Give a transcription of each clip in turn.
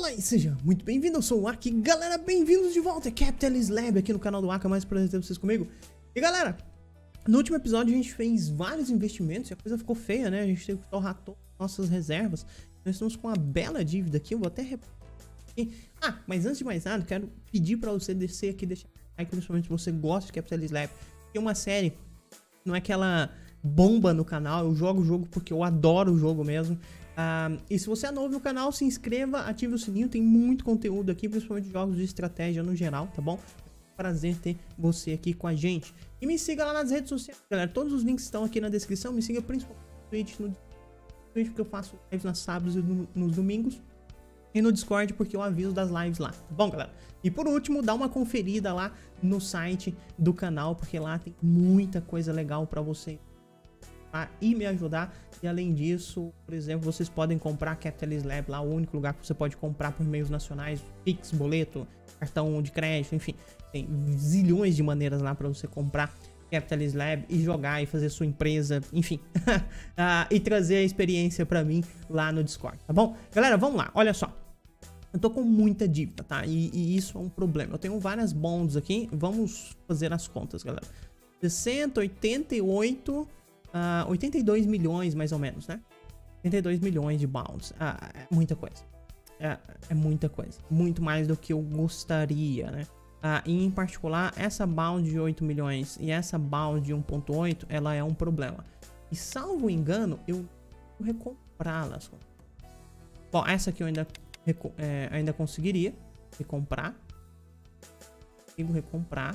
Olá e seja muito bem-vindo, eu sou o Aki. Galera, bem-vindos de volta, é Capitalist Lab aqui no canal do Aka, mais prazer ter vocês comigo. E galera, no último episódio a gente fez vários investimentos e a coisa ficou feia, né? A gente teve que torrar todas as nossas reservas. Nós estamos com uma bela dívida aqui, eu vou até mas antes de mais nada, quero pedir pra você descer aqui, deixar like, principalmente se você gosta de Capitalist Lab. Que é uma série, não é aquela bomba no canal, eu jogo o jogo porque eu adoro o jogo mesmo. E se você é novo no canal, se inscreva, ative o sininho, tem muito conteúdo aqui, principalmente jogos de estratégia no geral, tá bom? Prazer ter você aqui com a gente. E me siga lá nas redes sociais, galera, todos os links estão aqui na descrição, me siga principalmente no Twitch, porque eu faço lives nas sábados e nos domingos. E no Discord, porque eu aviso das lives lá, tá bom, galera? E por último, dá uma conferida lá no site do canal, porque lá tem muita coisa legal pra você e me ajudar. E além disso, por exemplo, vocês podem comprar Capitalist Lab lá, o único lugar que você pode comprar por meios nacionais, Pix, boleto, cartão de crédito, enfim, tem zilhões de maneiras lá para você comprar Capitalist Lab e jogar e fazer sua empresa, enfim, e trazer a experiência para mim lá no Discord, tá bom? Galera, vamos lá, olha só. Eu tô com muita dívida, tá? E isso é um problema. Eu tenho várias bonds aqui, vamos fazer as contas, galera. 60, 88... 82 milhões mais ou menos, né? 82 milhões de bonds. É muita coisa. É muita coisa. Muito mais do que eu gostaria, né? E em particular, essa bound de 8 milhões e essa bound de 1.8, ela é um problema. E salvo engano, eu vou recomprá-las. Bom, essa aqui eu ainda conseguiria recomprar. Consigo recomprar.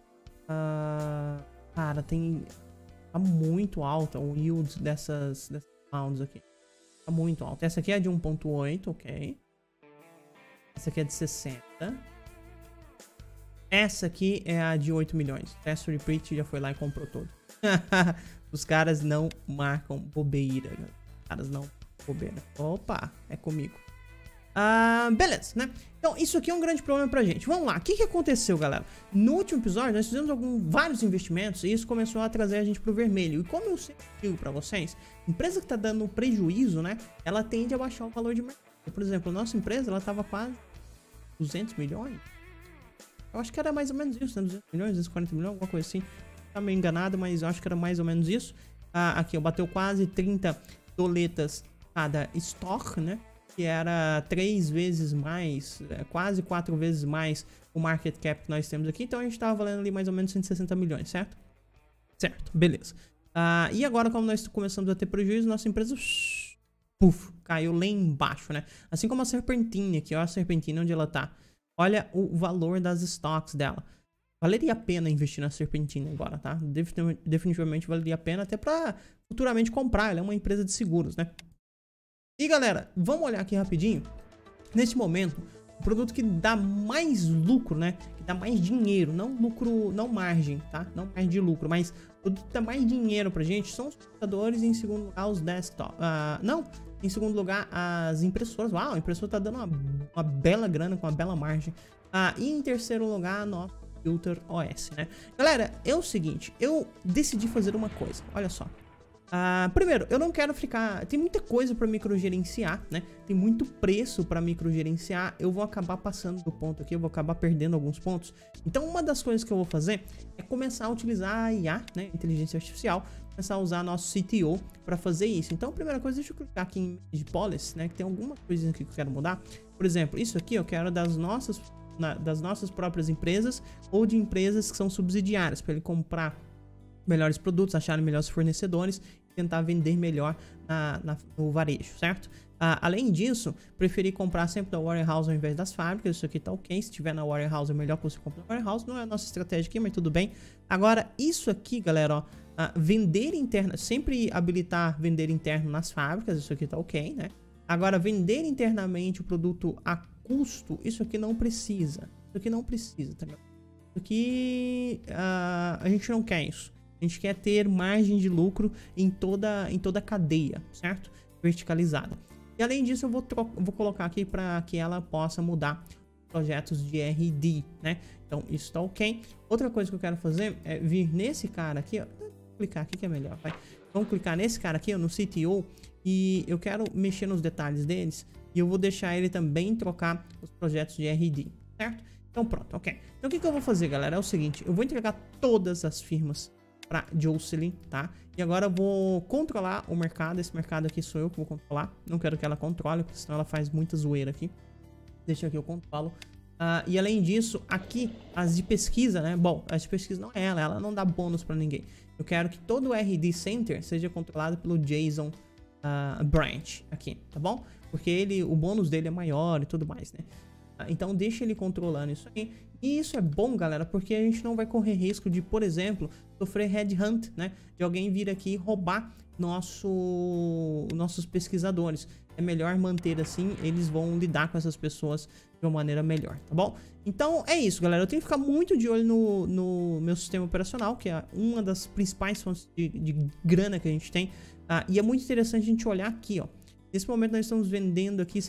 Cara, tem... Tá muito alta o yield dessas bounds aqui. Tá muito alta. Essa aqui é de 1.8, ok. Essa aqui é de 60. Essa aqui é a de 8 milhões. Test Repeat já foi lá e comprou todo. Os caras não marcam bobeira, né? Os caras não bobeira. Opa, é comigo. Beleza, né? Então, isso aqui é um grande problema pra gente. Vamos lá, o que aconteceu, galera? No último episódio, nós fizemos vários investimentos e isso começou a trazer a gente pro vermelho. E como eu sempre digo pra vocês, empresa que tá dando prejuízo, né? Ela tende a baixar o valor de mercado. Por exemplo, a nossa empresa, ela tava quase 200 milhões. Eu acho que era mais ou menos isso, né? 200 milhões, 240 milhões, alguma coisa assim. Tá meio enganado, mas eu acho que era mais ou menos isso. Aqui, ó, bateu quase 30 doletas cada estoque, né? Que era 3 vezes mais, quase 4 vezes mais o market cap que nós temos aqui. Então a gente tava valendo ali mais ou menos 160 milhões, certo? Certo, beleza. E agora, como nós começamos a ter prejuízo, nossa empresa caiu lá embaixo, né? Assim como a Serpentine aqui, ó, a Serpentine, onde ela tá. Olha o valor das stocks dela. Valeria a pena investir na Serpentine agora, tá? Definitivamente valeria a pena até pra futuramente comprar. Ela é uma empresa de seguros, né? E galera, vamos olhar aqui rapidinho. Neste momento, o produto que dá mais lucro, né? Que dá mais dinheiro, não lucro, não margem, tá? Não margem de lucro, mas o produto que dá mais dinheiro pra gente são os computadores e em segundo lugar os desktop. Em segundo lugar as impressoras. Uau, a impressora tá dando uma bela grana com uma bela margem. E em terceiro lugar, nosso Filter OS, né? Galera, é o seguinte, eu decidi fazer uma coisa, olha só. Primeiro, eu não quero ficar... Tem muita coisa para microgerenciar, né? Tem muito preço para microgerenciar. Eu vou acabar passando do ponto aqui, eu vou acabar perdendo alguns pontos. Então, uma das coisas que eu vou fazer é começar a utilizar a IA, né? Inteligência Artificial. Começar a usar nosso CTO para fazer isso. Então, a primeira coisa, deixa eu clicar aqui em Manage Policy, né? Que tem algumas coisinhas aqui que eu quero mudar. Por exemplo, isso aqui eu quero das nossas próprias empresas ou de empresas que são subsidiárias, para ele comprar melhores produtos, acharem melhores fornecedores e tentar vender melhor no varejo, certo? Além disso, preferi comprar sempre da warehouse ao invés das fábricas. Isso aqui tá ok, se tiver na warehouse é melhor que você compre na warehouse, não é a nossa estratégia aqui, mas tudo bem. Agora, isso aqui, galera, ó, vender interno, sempre habilitar vender interno nas fábricas, isso aqui tá ok, né? Agora, vender internamente o produto a custo, isso aqui não precisa, tá ligado? Isso aqui, a gente não quer isso. A gente quer ter margem de lucro em toda a cadeia, certo? Verticalizada. E além disso, eu vou colocar aqui para que ela possa mudar projetos de RD, né? Então, isso tá ok. Outra coisa que eu quero fazer é vir nesse cara aqui, ó. Vou clicar aqui que é melhor, vai. Vamos clicar nesse cara aqui, ó, no CTO. E eu quero mexer nos detalhes deles. E E eu vou deixar ele também trocar os projetos de RD, certo? Então pronto, ok. Então o que eu vou fazer, galera, é o seguinte. Eu vou entregar todas as firmas para Jocelyn, tá? E agora eu vou controlar o mercado. Esse mercado aqui sou eu que vou controlar. Não quero que ela controle, porque senão ela faz muita zoeira aqui. Deixa aqui, eu controlo. E além disso, aqui, as de pesquisa, né? Bom, as de pesquisa não é ela não dá bônus para ninguém. Eu quero que todo o RD Center seja controlado pelo Jason Branch aqui, tá bom? Porque o bônus dele é maior e tudo mais, né? Então deixa ele controlando isso aí. E isso é bom, galera, porque a gente não vai correr risco de, por exemplo, sofrer headhunt, né? De alguém vir aqui e roubar nossos pesquisadores. É melhor manter assim, eles vão lidar com essas pessoas de uma maneira melhor, tá bom? Então é isso, galera. Eu tenho que ficar muito de olho no meu sistema operacional, que é uma das principais fontes de grana que a gente tem. E é muito interessante a gente olhar aqui, ó. Nesse momento nós estamos vendendo aqui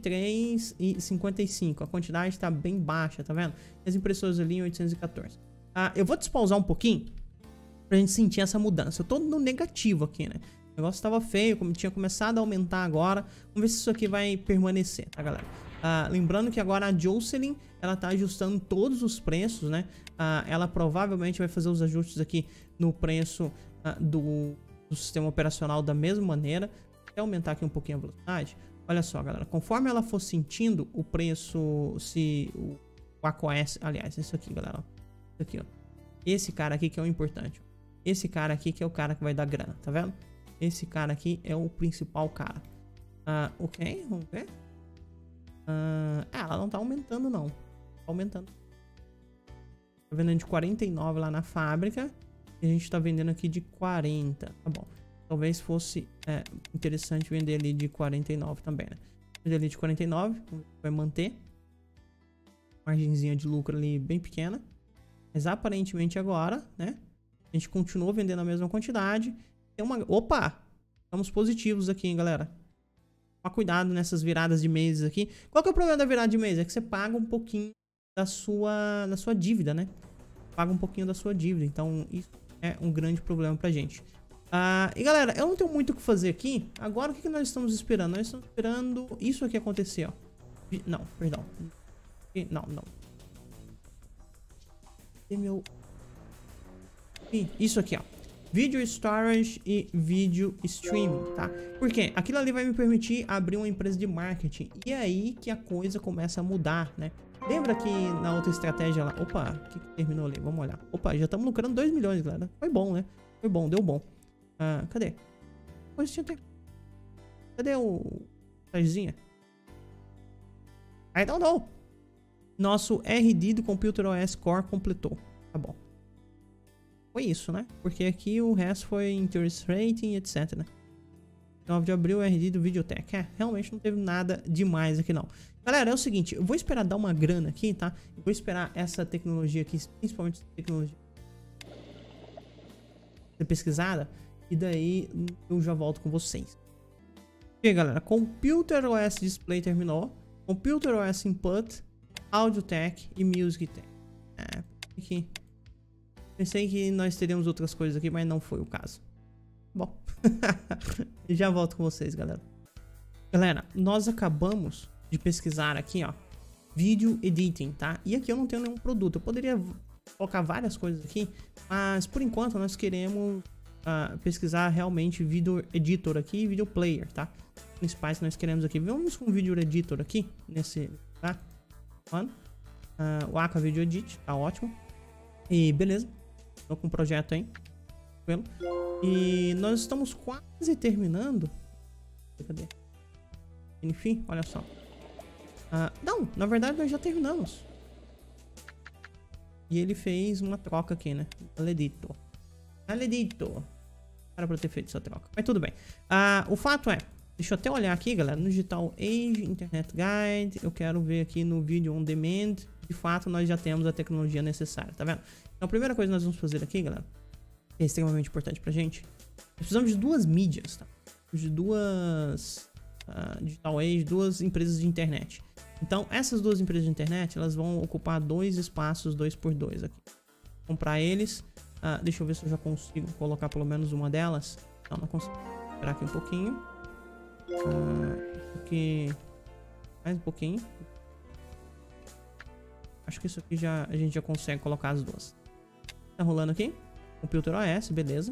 63,55. A quantidade está bem baixa, tá vendo? As impressoras ali em 814. Eu vou despausar um pouquinho pra gente sentir essa mudança. Eu tô no negativo aqui, né? O negócio estava feio, como tinha começado a aumentar agora. Vamos ver se isso aqui vai permanecer, tá, galera? Lembrando que agora a Jocelyn, ela tá ajustando todos os preços, né? Ela provavelmente vai fazer os ajustes aqui no preço do sistema operacional da mesma maneira. Até aumentar aqui um pouquinho a velocidade. Olha só, galera. Conforme ela for sentindo o preço, se o macOS... Aliás, isso aqui, galera. Isso aqui, ó. Esse cara aqui que é o importante. Esse cara aqui que é o cara que vai dar grana, tá vendo? Esse cara aqui é o principal cara. Ok, vamos ver. Ela não tá aumentando, não. Tá aumentando. Tá vendendo de 49 lá na fábrica. E a gente tá vendendo aqui de 40. Tá bom. Talvez fosse interessante vender ali de 49 também, né? Vender ali de 49, vai manter. Margenzinha de lucro ali bem pequena. Mas aparentemente agora, né? A gente continuou vendendo a mesma quantidade. Tem uma... Opa! Estamos positivos aqui, hein, galera? Toma cuidado nessas viradas de meses aqui. Qual que é o problema da virada de mês? É que você paga um pouquinho da sua dívida, né? Paga um pouquinho da sua dívida. Então isso é um grande problema pra gente. E galera, eu não tenho muito o que fazer aqui. Agora o que nós estamos esperando? Nós estamos esperando isso aqui acontecer, ó. Não, perdão. Não. Isso aqui, ó. Video Storage e Video Streaming, tá? Por quê? Aquilo ali vai me permitir abrir uma empresa de marketing. E é aí que a coisa começa a mudar, né? Lembra que na outra estratégia lá... Opa, o que terminou ali? Vamos olhar. Opa, já estamos lucrando 2 milhões, galera. Foi bom, né? Foi bom, deu bom. Cadê? Cadê o... Tazinha? I don't know. Nosso RD do Computer OS Core completou. Tá bom. Foi isso, né? Porque aqui o resto foi Interest Rating, etc, né? 9 de abril, RD do Videotech. Realmente não teve nada demais aqui, não. Galera, é o seguinte. Eu vou esperar dar uma grana aqui, tá? Eu vou esperar essa tecnologia aqui, principalmente essa tecnologia ser pesquisada. E daí eu já volto com vocês. Ok, galera. Computer OS Display terminou. Computer OS Input, Audio Tech e Music Tech. Aqui. Pensei que nós teríamos outras coisas aqui, mas não foi o caso. Bom. Já volto com vocês, galera. Galera, nós acabamos de pesquisar aqui, ó. Video Editing, tá? E aqui eu não tenho nenhum produto. Eu poderia colocar várias coisas aqui, mas por enquanto nós queremos pesquisar realmente Video Editor aqui e Video Player, tá? Os principais que nós queremos aqui. Vamos com o Video Editor aqui, nesse, tá? O Aka Video Edit, tá ótimo. E beleza. Tô com um projeto aí. E nós estamos quase terminando. Cadê? Enfim, olha só. Não, na verdade nós já terminamos. E ele fez uma troca aqui, né? Aledito. Era pra ter feito essa troca. Mas tudo bem. O fato é, deixa eu até olhar aqui, galera. No Digital Age, Internet Guide. Eu quero ver aqui no Video On Demand. De fato, nós já temos a tecnologia necessária, tá vendo? Então a primeira coisa que nós vamos fazer aqui, galera, que é extremamente importante pra gente. Nós precisamos de duas mídias, tá? De duas Digital Age, duas empresas de internet. Então essas duas empresas de internet, elas vão ocupar dois espaços 2x2 aqui. Vou comprar eles. Deixa eu ver se eu já consigo colocar pelo menos uma delas. Não consigo. Esperar aqui um pouquinho. Aqui Mais um pouquinho. Acho que isso aqui a gente já consegue colocar as duas. Tá rolando aqui. Computer OS, beleza.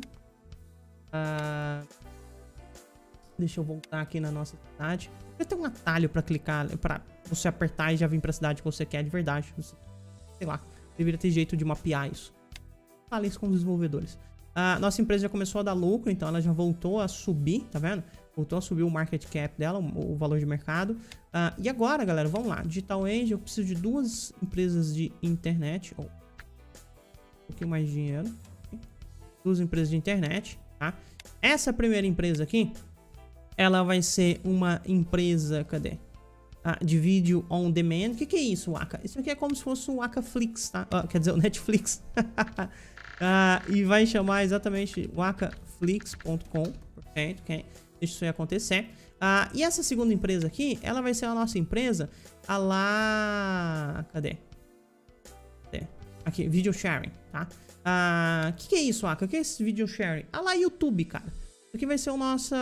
Deixa eu voltar aqui na nossa cidade. Tem um atalho pra clicar, pra você apertar e já vir pra cidade que você quer de verdade. Sei lá, deveria ter jeito de mapear isso. Fala isso com os desenvolvedores. Nossa empresa já começou a dar lucro, então ela já voltou a subir, tá vendo? Voltou a subir o market cap dela, o valor de mercado. E agora, galera, vamos lá. Digital Age, eu preciso de 2 empresas de internet. Um pouquinho mais de dinheiro. 2 empresas de internet, tá? Essa primeira empresa aqui, ela vai ser uma empresa, cadê? De vídeo on demand. O que é isso, Waka? Isso aqui é como se fosse o WakaFlix, tá? Quer dizer, o Netflix. E vai chamar exatamente wakaflix.com. Perfeito, ok? Deixa isso aí acontecer. E essa segunda empresa aqui, ela vai ser a nossa empresa cadê? Aqui, video sharing, tá? Que é isso, Waka? O que é esse video sharing? lá, YouTube, cara. Isso aqui vai ser o nosso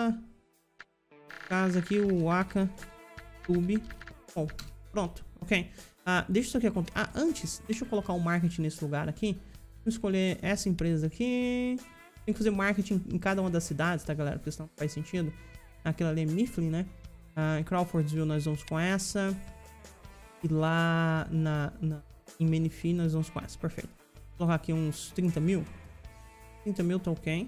caso aqui, o Waka YouTube. Bom, pronto, ok. Deixa isso aqui acontecer. Antes, deixa eu colocar o marketing nesse lugar aqui. Vou escolher essa empresa aqui. Tem que fazer marketing em cada uma das cidades, tá, galera? Porque senão não faz sentido. Aquela ali é Mifflin, né? Em Crawfordsville nós vamos com essa. E lá em Menifee nós vamos com essa. Perfeito. Vou colocar aqui uns 30 mil. 30 mil tá ok.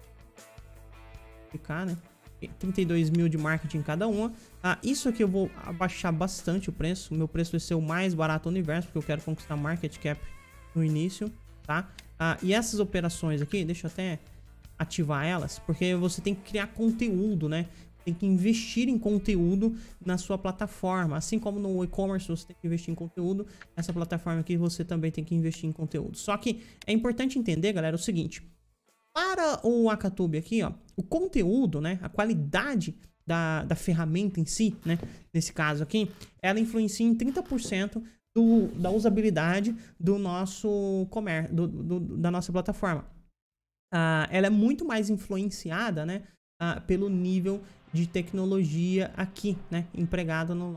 Ficar, né? 32 mil de marketing em cada uma. Isso aqui eu vou abaixar bastante o preço. O meu preço vai ser o mais barato do universo, porque eu quero conquistar market cap no início, tá? E essas operações aqui, deixa eu até ativar elas, porque você tem que criar conteúdo, né? Tem que investir em conteúdo na sua plataforma. Assim como no e-commerce você tem que investir em conteúdo, essa plataforma aqui você também tem que investir em conteúdo. Só que é importante entender, galera, o seguinte. Para o WakaTube aqui, ó, o conteúdo, né, a qualidade da ferramenta em si, né, nesse caso aqui, ela influencia em 30% da usabilidade do nosso comércio, da nossa plataforma. Ela é muito mais influenciada, né, pelo nível de tecnologia aqui, né, empregado no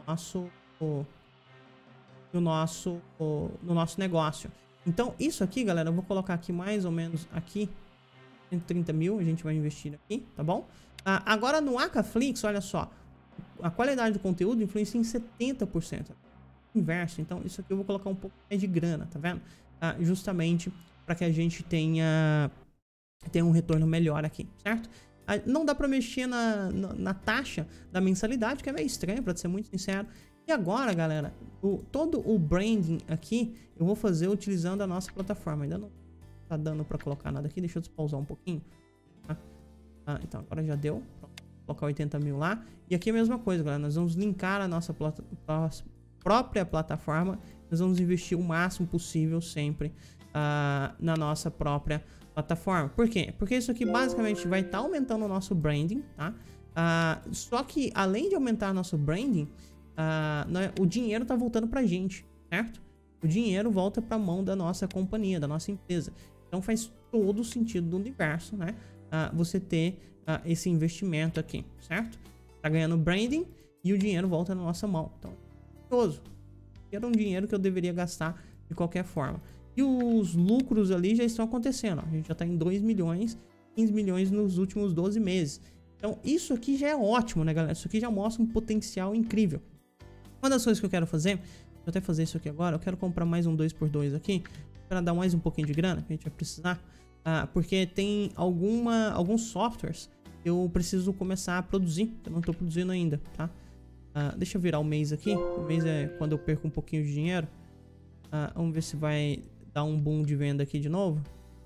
nosso negócio. Então, isso aqui, galera, eu vou colocar aqui mais ou menos aqui, 130 mil, a gente vai investir aqui, tá bom? Agora no WakaFlix, olha só, a qualidade do conteúdo influencia em 70%. Inverso, então isso aqui eu vou colocar um pouco mais de grana, tá vendo? Justamente para que a gente tenha um retorno melhor aqui, certo? Não dá para mexer na taxa da mensalidade, que é meio estranho, para ser muito sincero. E agora, galera, todo o branding aqui eu vou fazer utilizando a nossa plataforma. Ainda não tá dando para colocar nada aqui, deixa eu despausar um pouquinho. Então agora já deu. Pronto, vou colocar 80 mil lá. E aqui é a mesma coisa, galera, nós vamos linkar a nossa própria plataforma. Nós vamos investir o máximo possível sempre na nossa própria plataforma. Por quê? Porque isso aqui basicamente vai estar aumentando o nosso branding, tá? Só que além de aumentar nosso branding, o dinheiro tá voltando pra gente, certo? O dinheiro volta pra mão da nossa companhia, da nossa empresa. Então faz todo o sentido do universo, né? Você ter esse investimento aqui, certo? Tá ganhando branding e o dinheiro volta na nossa mão. Então, era um dinheiro que eu deveria gastar de qualquer forma. E os lucros ali já estão acontecendo. A gente já está em 2 milhões, 15 milhões nos últimos 12 meses. Então, isso aqui já é ótimo, né, galera? Isso aqui já mostra um potencial incrível. Uma das coisas que eu quero fazer, vou até fazer isso aqui agora, eu quero comprar mais um 2x2 aqui, para dar mais um pouquinho de grana, que a gente vai precisar. Porque tem alguns softwares que eu preciso começar a produzir, eu não estou produzindo ainda, tá? Deixa eu virar o mês aqui. O mês é quando eu perco um pouquinho de dinheiro. Vamos ver se vai dar um boom de venda aqui de novo.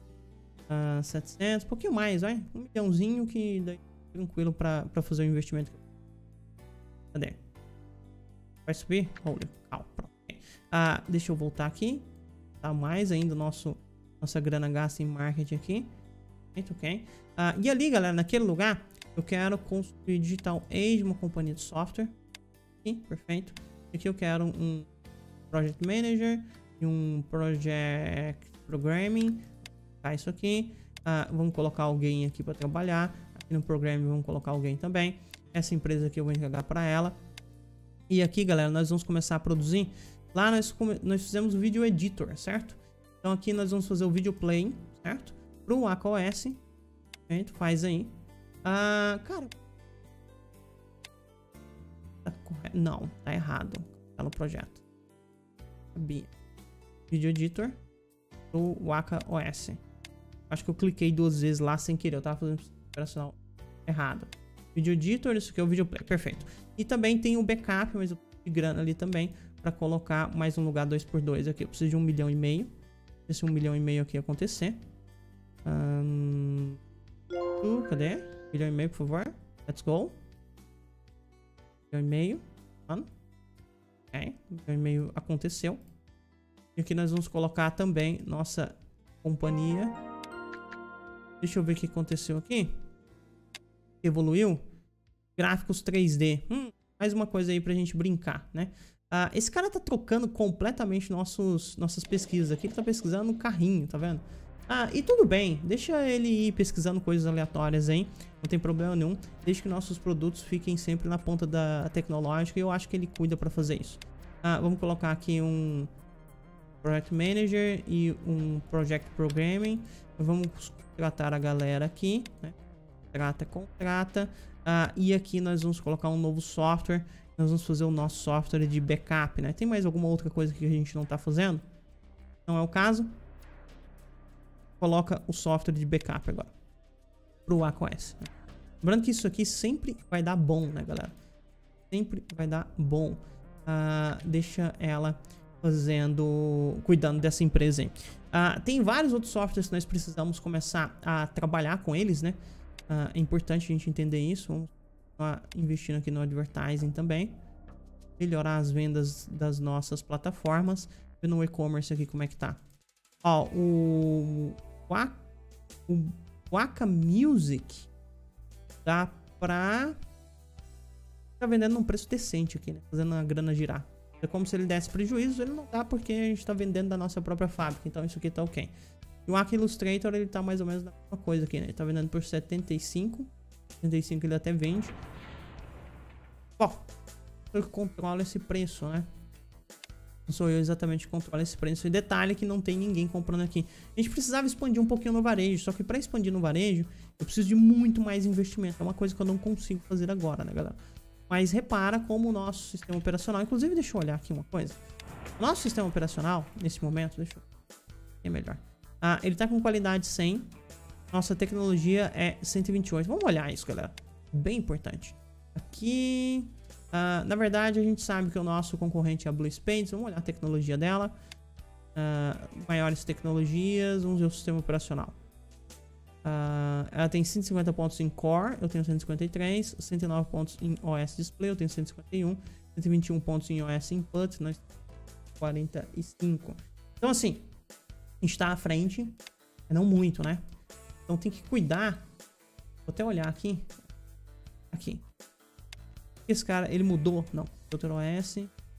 700, um pouquinho mais, vai. 1 milhãozinho que daí tranquilo pra fazer o investimento. Cadê? Vai subir? Olha, calma, pronto. Deixa eu voltar aqui. Tá mais ainda nossa grana gasta em marketing aqui. Ok. E ali, galera, naquele lugar, eu quero construir Digital Age, uma companhia de software. Aqui, perfeito. Aqui eu quero um Project Manager e um Project Programming. Isso aqui. Vamos colocar alguém aqui para trabalhar. Aqui no Programming vamos colocar alguém também. Essa empresa aqui eu vou entregar para ela. E aqui, galera, nós vamos começar a produzir. Lá nós fizemos o Video Editor, certo? Então aqui nós vamos fazer o Video Play, certo? Pro WakaOS. A gente faz aí. Cara... Tá correto? Não, tá errado. Tá no projeto. Sabia. Video Editor pro WakaOS. Acho que eu cliquei 2 vezes lá sem querer. Eu tava fazendo operacional errado. Video Editor, isso aqui é o Video Play. Perfeito. E também tem o backup, mas eu preciso de grana ali também para colocar mais um lugar 2x2 aqui. Eu preciso de 1,5 milhão. Esse 1,5 milhão aqui acontecer. Cadê? 1,5 milhão, por favor. Let's go. 1,5 milhão. Ok. 1,5 milhão aconteceu. E aqui nós vamos colocar também nossa companhia. Deixa eu ver o que aconteceu aqui. Evoluiu. Gráficos 3D. Mais uma coisa aí pra gente brincar, né? Esse cara tá trocando completamente nossas pesquisas aqui. Ele tá pesquisando no carrinho, tá vendo? E tudo bem. Deixa ele ir pesquisando coisas aleatórias aí. Não tem problema nenhum. Deixa que nossos produtos fiquem sempre na ponta da tecnológica. E eu acho que ele cuida pra fazer isso. Vamos colocar aqui um Project Manager e um Project Programming. Vamos contratar a galera aqui, né? Contrata. E aqui nós vamos colocar um novo software. Nós vamos fazer o nosso software de backup, né? Tem mais alguma outra coisa que a gente não tá fazendo? Não é o caso. Coloca o software de backup agora pro WakaOS. Lembrando que isso aqui sempre vai dar bom, né, galera? Sempre vai dar bom. Deixa ela cuidando dessa empresa aí. Tem vários outros softwares que nós precisamos começar a trabalhar com eles, né? É importante a gente entender isso. Vamos continuar investindo aqui no advertising também. Melhorar as vendas das nossas plataformas. Ver no e-commerce aqui como é que tá. O Waka Music dá pra... Tá vendendo num preço decente aqui, né? Fazendo a grana girar. É como se ele desse prejuízo. Ele não dá porque a gente tá vendendo da nossa própria fábrica. Então isso aqui tá ok. E o Waka Illustrator, ele tá mais ou menos na mesma coisa aqui, né? Ele tá vendendo por 75. 75 ele até vende. Bom, eu que controlo esse preço, né? Não sou eu exatamente que controlo esse preço. E detalhe que não tem ninguém comprando aqui. A gente precisava expandir um pouquinho no varejo. Só que para expandir no varejo, eu preciso de muito mais investimento. É uma coisa que eu não consigo fazer agora, né, galera? Mas repara como o nosso sistema operacional... Inclusive, deixa eu olhar aqui uma coisa. O nosso sistema operacional, nesse momento... Deixa eu... É melhor. Ele tá com qualidade 100. Nossa tecnologia é 128. Vamos olhar isso, galera. Bem importante. Aqui... na verdade, a gente sabe que o nosso concorrente é a Blue Spades. Vamos olhar a tecnologia dela. Maiores tecnologias. Vamos ver o sistema operacional. Ela tem 150 pontos em Core. Eu tenho 153. 109 pontos em OS Display. Eu tenho 151. 121 pontos em OS Input. Nós temos 45. Então, assim, a gente tá à frente. Não muito, né? Então tem que cuidar. Vou até olhar aqui. Aqui. Esse cara, ele mudou? Não. Computer OS.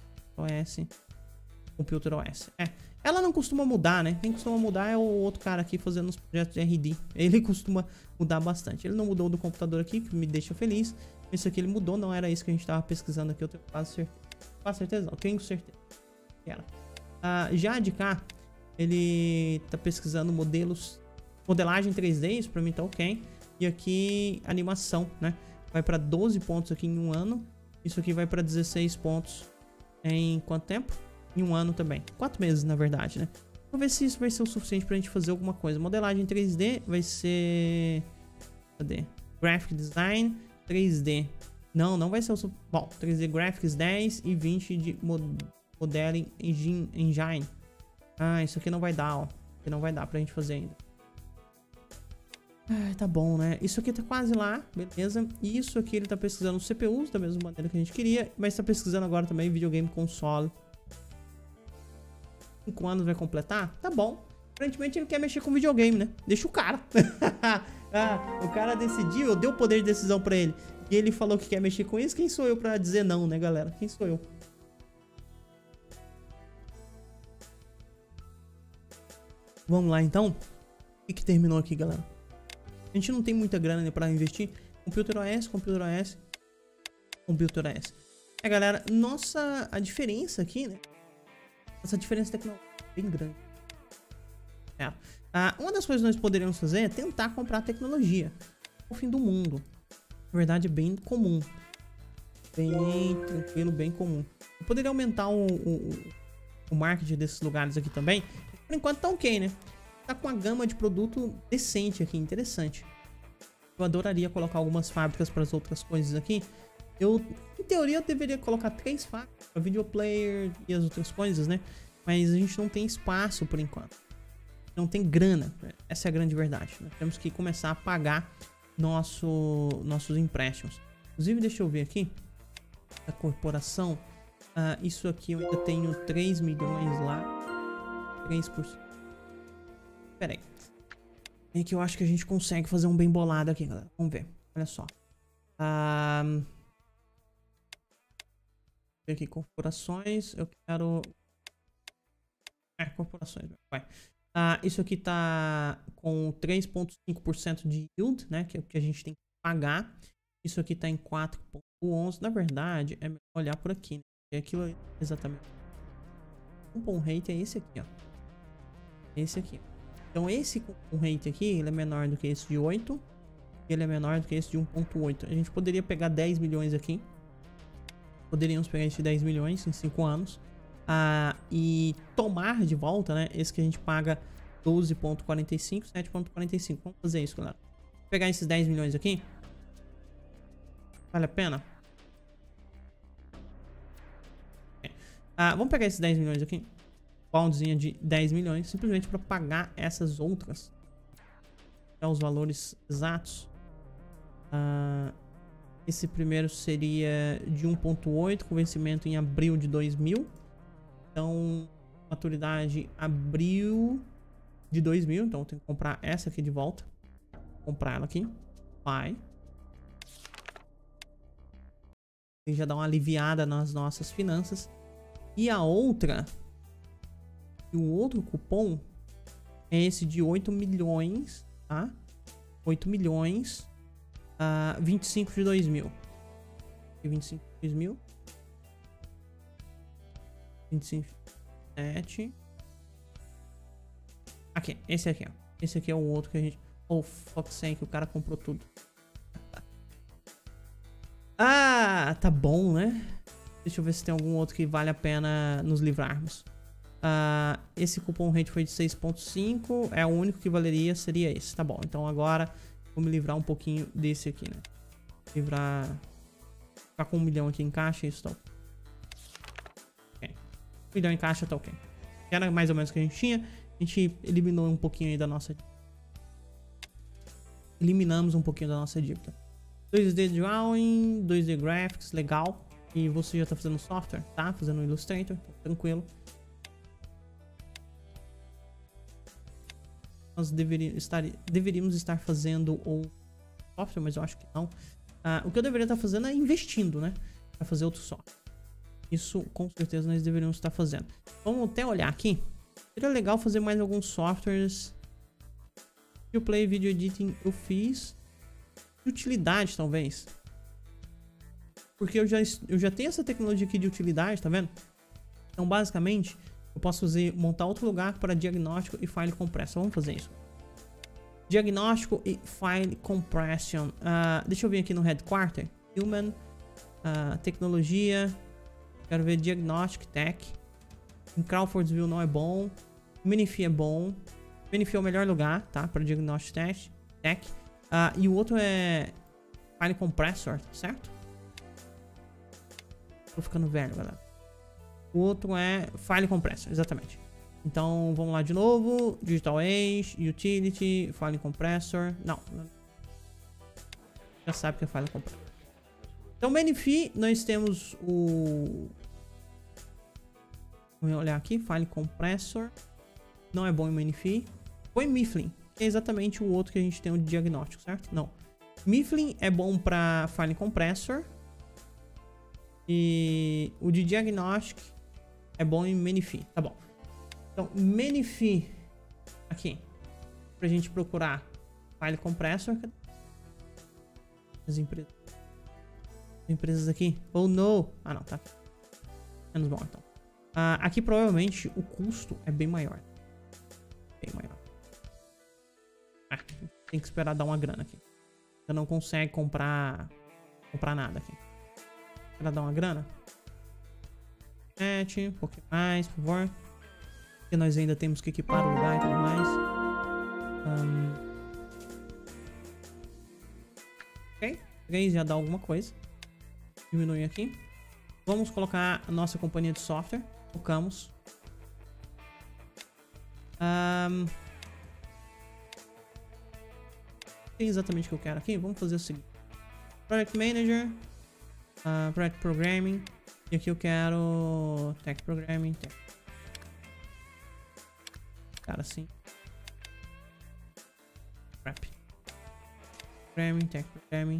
Computer OS. Ela não costuma mudar, né? Quem costuma mudar é o outro cara aqui fazendo os projetos de RD. Ele costuma mudar bastante. Ele não mudou do computador aqui, que me deixa feliz. Isso aqui ele mudou, não era isso que a gente tava pesquisando aqui. Eu tenho quase certeza. Quase certeza não, tenho certeza. Era. Já de cá, ele tá pesquisando modelagem 3D, isso pra mim tá ok. E aqui, animação, né? Vai pra 12 pontos aqui em um ano. Isso aqui vai pra 16 pontos em quanto tempo? Em um ano também. 4 meses, na verdade, né? Vamos ver se isso vai ser o suficiente pra gente fazer alguma coisa. Modelagem 3D vai ser... Cadê? Graphic Design 3D. Não vai ser o... Bom, 3D Graphics 10 e 20 de Modeling Engine. Isso aqui não vai dar, ó. Isso aqui não vai dar pra gente fazer ainda. Tá bom, né? Isso aqui tá quase lá, beleza. E isso aqui ele tá pesquisando CPUs da mesma maneira que a gente queria. Mas tá pesquisando agora também videogame console. 5 anos vai completar? Tá bom. Aparentemente ele quer mexer com videogame, né? Deixa o cara. O cara decidiu, eu dei o poder de decisão pra ele. E ele falou que quer mexer com isso. Quem sou eu pra dizer não, né, galera? Quem sou eu? Vamos lá, então. O que terminou aqui, galera? A gente não tem muita grana, né, pra investir. Computer OS. galera, a diferença aqui, né? Essa diferença tecnológica é bem grande. Uma das coisas que nós poderíamos fazer é tentar comprar tecnologia. O fim do mundo. Na verdade, é bem comum. Bem tranquilo, bem comum. Eu poderia aumentar o marketing desses lugares aqui também. Por enquanto tá ok, né? Tá com uma gama de produto decente aqui, interessante. Eu adoraria colocar algumas fábricas para as outras coisas aqui. Em teoria, eu deveria colocar 3 fábricas para video player e as outras coisas, né? Mas a gente não tem espaço por enquanto. Não tem grana. Essa é a grande verdade. Nós temos que começar a pagar nossos empréstimos. Inclusive, deixa eu ver aqui. A corporação. Isso aqui eu ainda tenho 3 milhões lá. 3%. Pera aí. É que eu acho que a gente consegue fazer um bem bolado aqui, galera. Vamos ver. Olha só. Aqui, corporações. Eu quero... corporações. Vai. Isso aqui tá com 3,5% de yield, né? Que é o que a gente tem que pagar. Isso aqui tá em 4,11. Na verdade, é melhor olhar por aqui, né? É aquilo aí, exatamente. O coupon rate é esse aqui, ó. Esse aqui. Então, esse coupon rate aqui, ele é menor do que esse de 8. E ele é menor do que esse de 1,8. A gente poderia pegar 10 milhões aqui. Poderíamos pegar esse de 10 milhões em 5 anos. E tomar de volta, né? Esse que a gente paga 12,45, 7,45. Vamos fazer isso, galera. Vou pegar esses 10 milhões aqui. Vale a pena? Vamos pegar esses 10 milhões aqui. Boundzinha de 10 milhões. Simplesmente para pagar essas outras. Os valores exatos. Esse primeiro seria de 1,8 com vencimento em abril de 2000. Então, maturidade abril de 2000. Então, eu tenho que comprar essa aqui de volta. Vou comprar ela aqui. Vai. E já dá uma aliviada nas nossas finanças. E a outra... E o outro cupom é esse de 8 milhões, tá? 8 milhões... 25 de 2000. 25 de 2000. 25 de 7. Aqui, esse aqui, ó. Esse aqui é o outro que a gente... Oh, fuck sake, o cara comprou tudo. Tá bom, né? Deixa eu ver se tem algum outro que vale a pena nos livrarmos. Esse cupom rate foi de 6,5. É o único que valeria, seria esse. Tá bom, então agora vou me livrar um pouquinho desse aqui, né? Livrar... Ficar com 1 milhão aqui em caixa, isso tá ok. 1 milhão em caixa, tá ok. Era mais ou menos o que a gente tinha. A gente eliminou um pouquinho aí da nossa... Eliminamos um pouquinho da nossa dívida. 2D Drawing, 2D Graphics, legal. E você já tá fazendo software, tá? Fazendo o Illustrator, tá tranquilo. Nós deveríamos estar fazendo o software, mas eu acho que não. O que eu deveria estar fazendo é investindo, né? Para fazer outro software. Isso com certeza nós deveríamos estar fazendo. Vamos até olhar aqui. Seria legal fazer mais alguns softwares. Video Play, Video Editing eu fiz. De utilidade, talvez. Porque eu já tenho essa tecnologia aqui de utilidade, tá vendo? Então, basicamente, eu posso montar outro lugar para diagnóstico e file compression. Vamos fazer isso. Diagnóstico e file compression. Deixa eu vir aqui no headquarter. Human. Tecnologia. Quero ver Diagnostic Tech. Em Crawfordsville não é bom. Menifee é bom. Menifee é o melhor lugar, tá? Para Diagnostic Tech. E o outro é File Compressor, certo? Tô ficando velho, galera. O outro é File Compressor, exatamente. Então, vamos lá de novo. Digital Age, Utility, File Compressor. Não. Já sabe que é File Compressor. Então, Menifee, nós temos o... Vamos olhar aqui. File Compressor. Não é bom em Menifee. Põe Mifflin, que é exatamente o outro que a gente tem de diagnóstico, certo? Não. Mifflin é bom para File Compressor. E o de Diagnostic é bom em Menifee. Tá bom. Então, Menifee aqui. Pra gente procurar File Compressor. As empresas. Empresas aqui. Oh, no. Ah, não, tá. Menos mal, então. Aqui, provavelmente, o custo é bem maior. Bem maior. Tem que esperar dar uma grana aqui. Você não consegue comprar nada aqui. Esperar dar uma grana. Um pouquinho mais, por favor. Porque nós ainda temos que equipar o lugar e tudo mais. Ok. Aí já dá alguma coisa. Diminui aqui. Vamos colocar a nossa companhia de software. Colocamos. Tem exatamente o que eu quero aqui. Vamos fazer o seguinte. Project Manager. Project Programming. E aqui eu quero Tech Programming. Cara, assim. Crap. Programming, Tech Programming.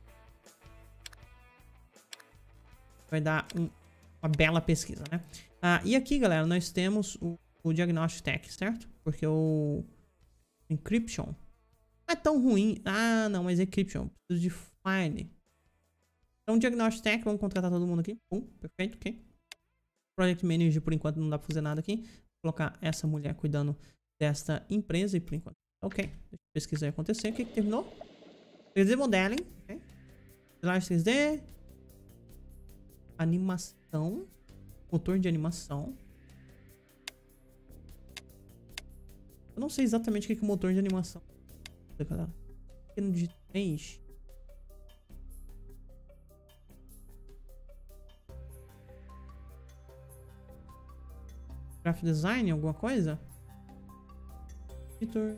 Vai dar uma bela pesquisa, né? E aqui, galera, nós temos o Diagnostic Tech, certo? Porque o Encryption não é tão ruim. Ah, não, mas Encryption. Preciso de File. Então, Diagnostic Tech, vamos contratar todo mundo aqui. Perfeito, ok. Project Manager, por enquanto, não dá pra fazer nada aqui. Vou colocar essa mulher cuidando desta empresa e por enquanto. Ok, deixa eu pesquisar acontecer. O que terminou? 3D Modeling. Ok. 3D. Animação. Motor de animação. Eu não sei exatamente o que é o motor de animação. Aqui no Digitrange. Graphic Design, alguma coisa? Editor.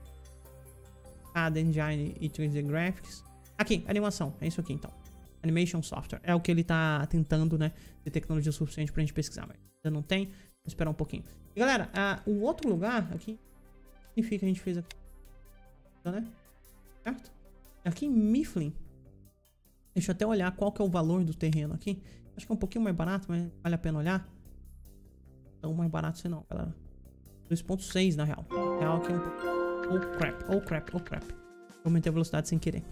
CAD Engine e 3D Graphics. Aqui, animação. É isso aqui, então. Animation Software. É o que ele tá tentando, né? Ter tecnologia suficiente pra gente pesquisar. Mas ainda não tem. Vou esperar um pouquinho. E, galera, o outro lugar aqui significa que a gente fez aqui. Então, né? Certo? Aqui em Mifflin. Deixa eu até olhar qual que é o valor do terreno aqui. Acho que é um pouquinho mais barato, mas vale a pena olhar. Tão mais barato assim não, galera. 2.6 na real. Real aqui é um pouco. Oh crap. Aumentei a velocidade sem querer.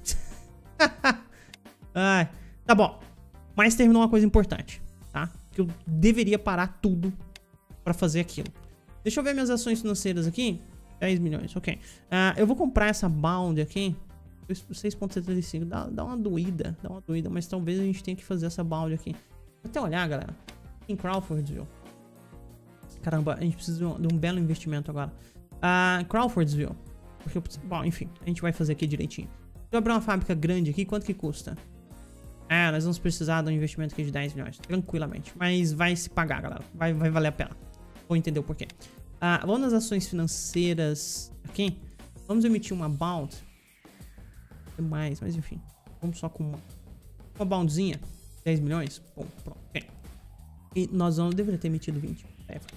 Ai, tá bom. Mas terminou uma coisa importante, tá? Que eu deveria parar tudo pra fazer aquilo. Deixa eu ver minhas ações financeiras aqui. 10 milhões, ok. Eu vou comprar essa bound aqui. 6.75. Dá uma doída. Mas talvez a gente tenha que fazer essa bound aqui. Vou até olhar, galera. Em Crawfordsville. Caramba, a gente precisa de um belo investimento agora. Crawfordsville. Porque, bom, enfim, a gente vai fazer aqui direitinho. Se eu abrir uma fábrica grande aqui, quanto que custa? Nós vamos precisar de um investimento aqui de 10 milhões. Tranquilamente. Mas vai se pagar, galera. Vai valer a pena. Vou entender o porquê. Vamos nas ações financeiras aqui. Vamos emitir uma bound. Demais, mas enfim. Vamos só com uma boundzinha. 10 milhões. Bom, pronto. Okay. E nós deveria ter emitido 20.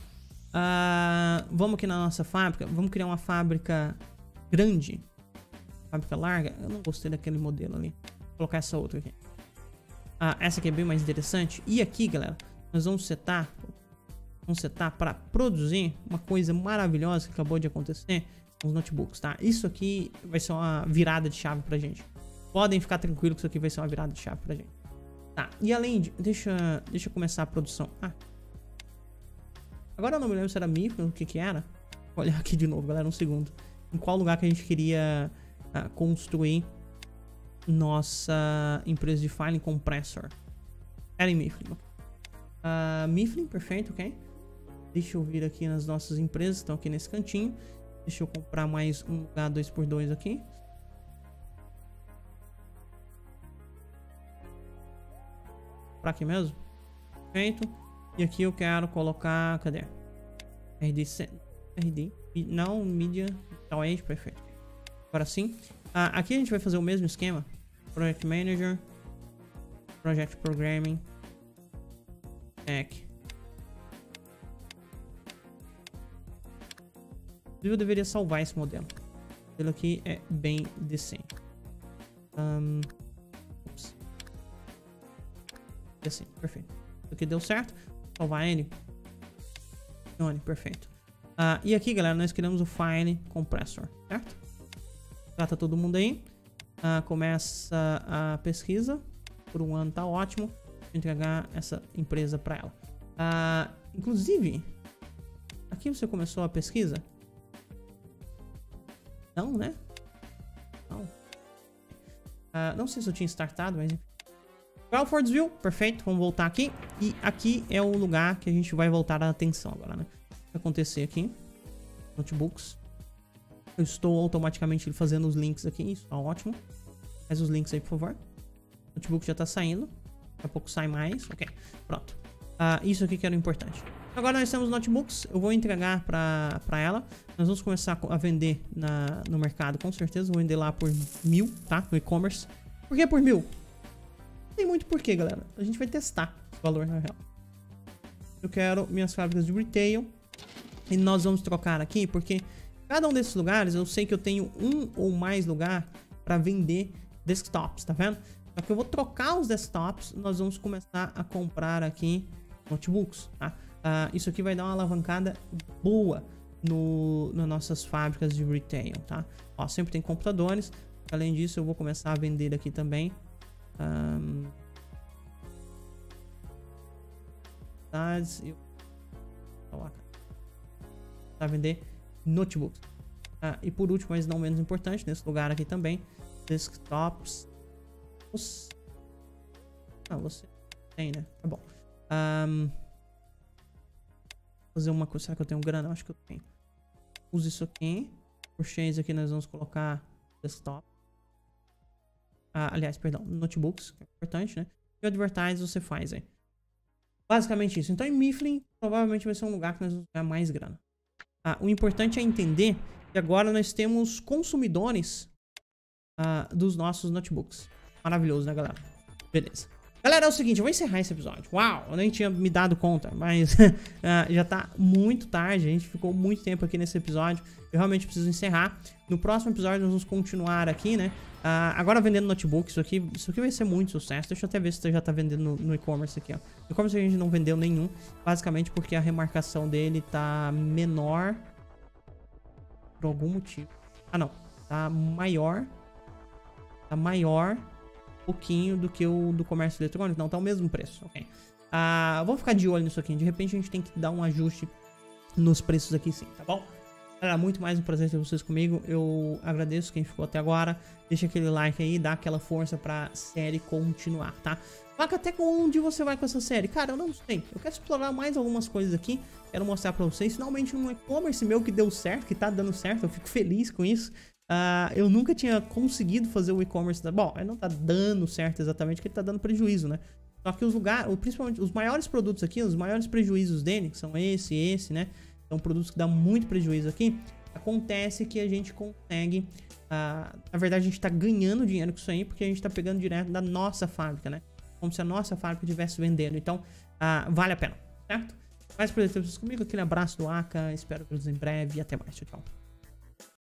Vamos aqui na nossa fábrica. Vamos criar uma fábrica grande. Fábrica larga. Eu não gostei daquele modelo ali. Vou colocar essa outra aqui. Essa aqui é bem mais interessante. E aqui, galera, nós vamos setar para produzir uma coisa maravilhosa que acabou de acontecer com os notebooks, tá? Isso aqui vai ser uma virada de chave pra gente. Podem ficar tranquilos que isso aqui vai ser uma virada de chave pra gente. Tá, e além de... Deixa eu começar a produção. Agora eu não me lembro se era Mifflin, o que era. Vou olhar aqui de novo, galera, um segundo. Em qual lugar que a gente queria construir nossa empresa de filing compressor. Era em Mifflin. Mifflin, perfeito, ok. Deixa eu vir aqui nas nossas empresas, estão aqui nesse cantinho. Deixa eu comprar mais um lugar 2x2 aqui. Pra aqui mesmo. Perfeito. E aqui eu quero colocar... Cadê? RD. Não, Media. Tal Age, perfeito. Agora sim. Aqui a gente vai fazer o mesmo esquema. Project Manager. Project Programming. Tech. Eu deveria salvar esse modelo. O modelo aqui é bem decente. Ups. Assim, perfeito. Isso aqui deu certo. Salvar ele. Perfeito. E aqui, galera, nós criamos o File Compressor, certo? Trata todo mundo aí. Começa a pesquisa. por um ano tá ótimo. Vou entregar essa empresa para ela. Inclusive, aqui você começou a pesquisa? Não, né? Não. Não sei se eu tinha startado, mas enfim. Crawfordsville, perfeito. Vamos voltar aqui. E aqui é o lugar que a gente vai voltar a atenção agora, né? O que vai acontecer aqui? Notebooks. Eu estou automaticamente fazendo os links aqui. Isso tá ótimo. Faz os links aí, por favor. O notebook já tá saindo. Daqui a pouco sai mais. Ok, pronto. Isso aqui que era o importante. Agora nós temos notebooks. Eu vou entregar pra ela. Nós vamos começar a vender no mercado, com certeza. Vou vender lá por 1.000, tá? No e-commerce. Por que por 1.000? Não tem muito porquê, galera. A gente vai testar esse valor, na real. Eu quero minhas fábricas de retail. E nós vamos trocar aqui, porque cada um desses lugares, eu sei que eu tenho um ou mais lugar para vender desktops, tá vendo? Só que eu vou trocar os desktops, nós vamos começar a comprar aqui notebooks, tá? Isso aqui vai dar uma alavancada boa nas nossas fábricas de retail, tá? Ó, sempre tem computadores. Além disso, eu vou começar a vender aqui também. Para vender notebooks. E por último, mas não menos importante, nesse lugar aqui também, desktops. Você tem, né? Tá bom. Fazer uma coisa. Será que eu tenho grana? Eu acho que eu tenho. Use isso aqui. Purchase aqui nós vamos colocar desktop. Aliás, perdão, notebooks, que é importante, né? E advertise você faz aí. Basicamente isso. Então em Mifflin provavelmente vai ser um lugar que nós vamos ganhar mais grana. O importante é entender que agora nós temos consumidores dos nossos notebooks. Maravilhoso, né, galera? Beleza. Galera, é o seguinte, eu vou encerrar esse episódio. Uau, eu nem tinha me dado conta, mas já tá muito tarde, a gente ficou muito tempo aqui nesse episódio. Eu realmente preciso encerrar. No próximo episódio nós vamos continuar aqui, né? Agora vendendo notebook, isso aqui vai ser muito sucesso. Deixa eu até ver se você já tá vendendo no e-commerce aqui, ó. No e-commerce a gente não vendeu nenhum, basicamente porque a remarcação dele tá menor por algum motivo. Não, tá maior. Tá maior pouquinho do que o do comércio eletrônico. Não, tá o mesmo preço, ok. Vamos ficar de olho nisso aqui. De repente a gente tem que dar um ajuste nos preços aqui sim, tá bom? Era muito mais um prazer ter vocês comigo. Eu agradeço quem ficou até agora. Deixa aquele like aí, dá aquela força pra série continuar, tá? Fala até com onde você vai com essa série. Cara, eu não sei. Eu quero explorar mais algumas coisas aqui. Quero mostrar pra vocês. Finalmente um e-commerce meu que deu certo, que tá dando certo. Eu fico feliz com isso. Eu nunca tinha conseguido fazer o e-commerce. Bom, ele não tá dando certo exatamente, porque ele tá dando prejuízo, né? Só que os lugares, principalmente os maiores produtos aqui, os maiores prejuízos dele, que são esse, né? São produtos que dão muito prejuízo aqui. Acontece que a gente consegue... na verdade, a gente tá ganhando dinheiro com isso aí, porque a gente tá pegando direto da nossa fábrica, né? Como se a nossa fábrica estivesse vendendo. Então, vale a pena, certo? Mais prazer ter vocês comigo. Aquele abraço do Aka. Espero vê-los em breve e até mais. Tchau, tchau.